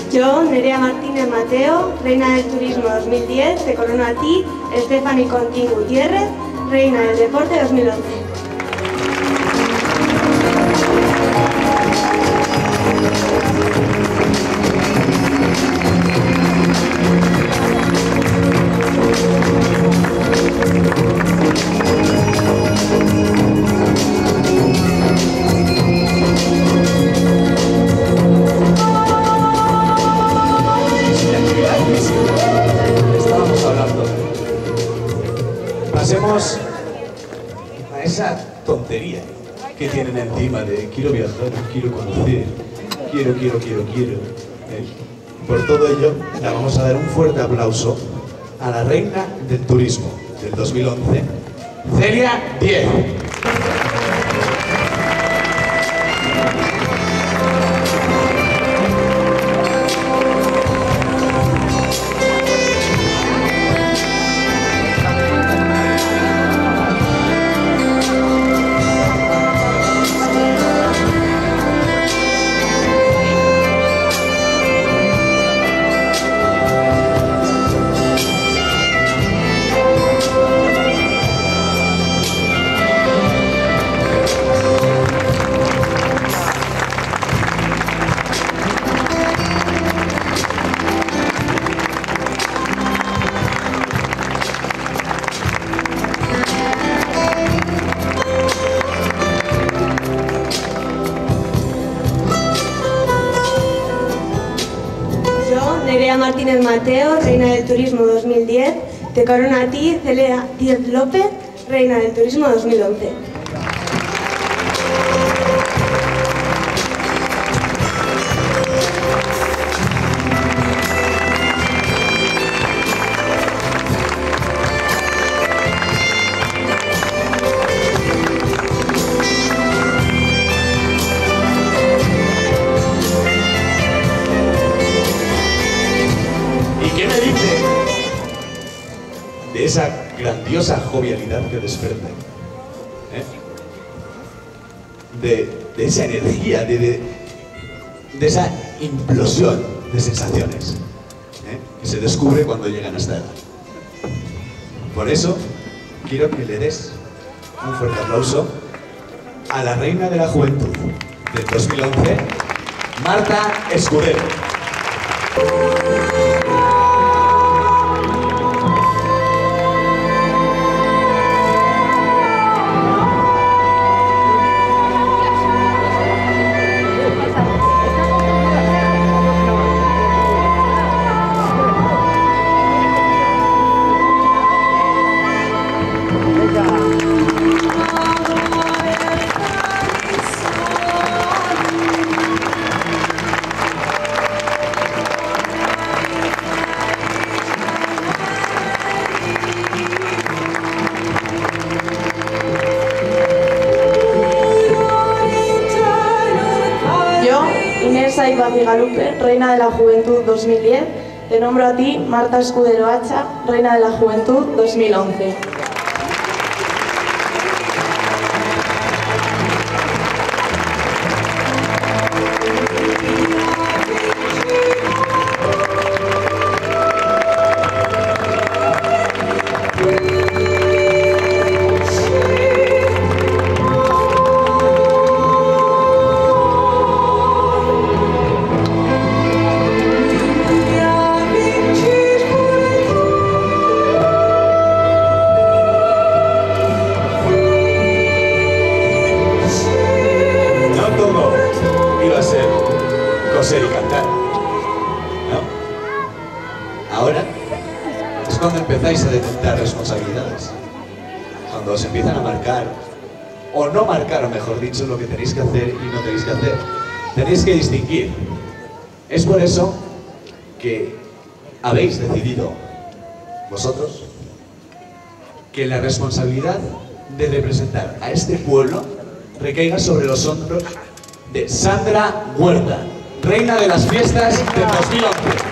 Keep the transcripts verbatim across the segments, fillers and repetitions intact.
Yo, Nerea Martínez Mateo, Reina del Turismo dos mil diez, te corono a ti, Stephanie Contín Gutiérrez, Reina del Deporte dos mil once. Estábamos hablando. Pasemos a esa tontería que tienen encima de quiero viajar, quiero conocer, quiero, quiero, quiero, quiero. ¿Eh? Por todo ello, le vamos a dar un fuerte aplauso a la reina del turismo del dos mil once, Celia Diez. Nerea Martínez Mateo, Reina del Turismo dos mil diez, te corono a ti, Celia Díez López, Reina del Turismo dos mil once. De esa grandiosa jovialidad que desprende, ¿eh? de, de esa energía, de, de, de esa implosión de sensaciones, ¿eh? que se descubre cuando llegan a esta edad. Por eso, quiero que le des un fuerte aplauso a la reina de la juventud del dos mil once, Marta Escudero. Saiba Figalupe, Reina de la Juventud dos mil diez, te nombro a ti, Marta Escudero Hacha, Reina de la Juventud dos mil once. Coser y cantar, ¿no? Ahora es cuando empezáis a detectar responsabilidades, cuando os empiezan a marcar, o no marcar, o mejor dicho, lo que tenéis que hacer y no tenéis que hacer. Tenéis que distinguir. Es por eso que habéis decidido vosotros que la responsabilidad de representar a este pueblo recaiga sobre los hombros de Sandra Huerta, reina de las fiestas del dos mil once.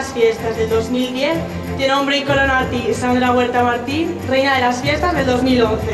las Fiestas del dos mil diez, te nombro y corono a ti, Sandra Huerta Martín, Reina de las Fiestas del dos mil once.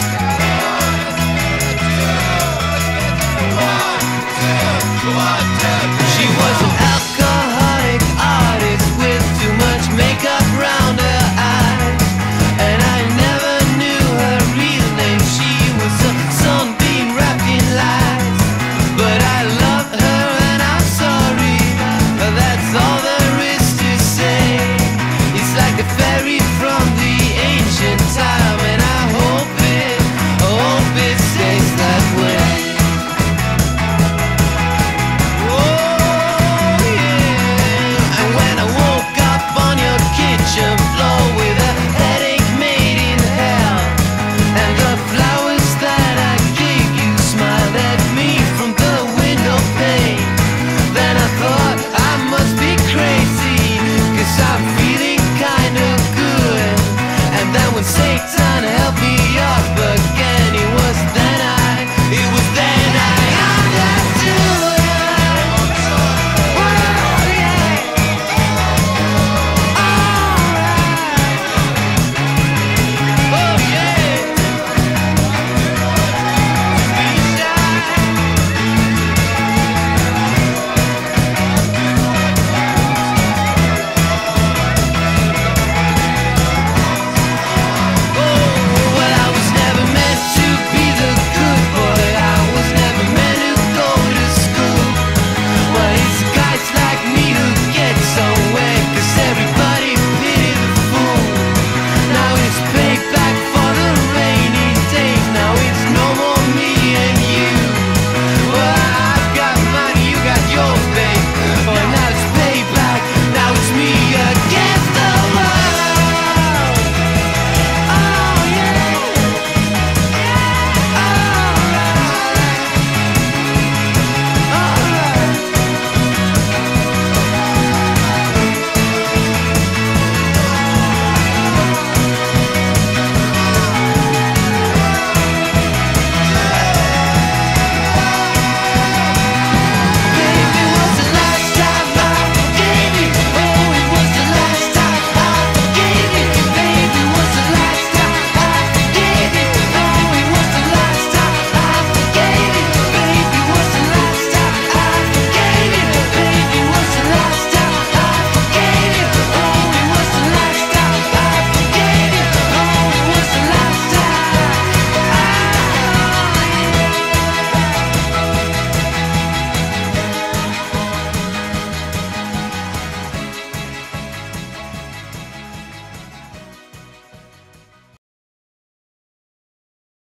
One, two.